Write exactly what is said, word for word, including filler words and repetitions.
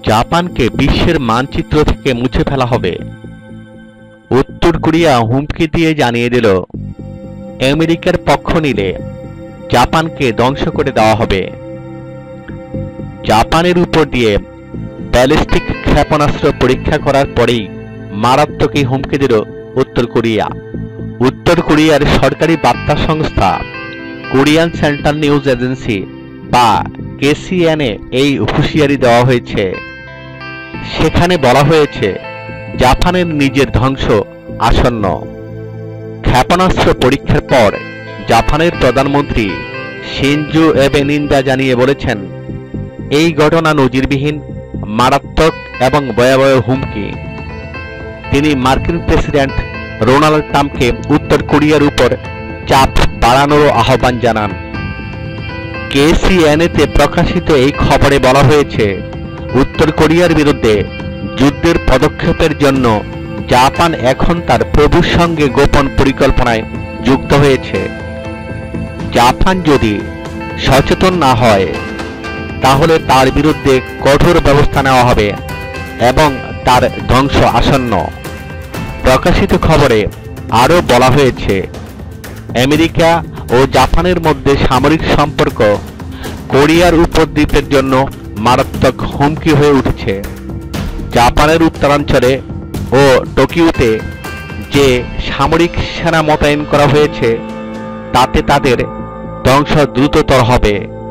জাপানকে বিশ্বের মানচিত্র থেকে মুছে ফেলা হবে। উত্তর কোরিয়া হুমকি দিয়ে জানিয়ে দিল, আমেরিকার পক্ষ নিলে জাপানকে ধ্বংস করে দেওয়া হবে। জাপানের উপর দিয়ে ব্যালিস্টিক ক্ষেপণাস্ত্র পরীক্ষা করার পরেই মারাত্মক এই হুমকি দিল উত্তর কোরিয়া। উত্তর কোরিয়ার সরকারি বার্তা সংস্থা কোরিয়ান সেন্ট্রাল নিউজ এজেন্সি বা কেসিএনএ এই হুঁশিয়ারি দেওয়া হয়েছে। সেখানে বলা হয়েছে, জাপানের নিজের ধ্বংস আসন্ন। ক্ষেপণাস্ত্র পরীক্ষার পর জাপানের প্রধানমন্ত্রী শিনজো অ্যাবে নিন্দা জানিয়ে বলেছেন, এই ঘটনা নজিরবিহীন, মারাত্মক এবং ভয়াবহ হুমকি। তিনি মার্কিন প্রেসিডেন্ট ডোনাল্ড ট্রাম্পকে উত্তর কোরিয়ার উপর চাপ বাড়ানোর আহ্বান জানান। কেসিএনএতে প্রকাশিত এই খবরে বলা হয়েছে, উত্তর কোরিয়ার বিরুদ্ধে যুদ্ধের পদক্ষেপের জন্য জাপান এখন তার প্রভুর সঙ্গে গোপন পরিকল্পনায় যুক্ত হয়েছে। জাপান যদি সচেতন না হয় তাহলে তার বিরুদ্ধে কঠোর ব্যবস্থা নেওয়া হবে এবং তার ধ্বংস আসন্ন। প্রকাশিত খবরে আরও বলা হয়েছে, আমেরিকা ও জাপানের মধ্যে সামরিক সম্পর্ক কোরিয়ার উপদ্বীপের জন্য মারাত্মক হুমকি হয়ে উঠেছে। জাপানের উত্তরাঞ্চলে ও টোকিওতে যে সামরিক সেনা মোতায়েন করা হয়েছে তাতে তাদের ধ্বংস দ্রুততর হবে।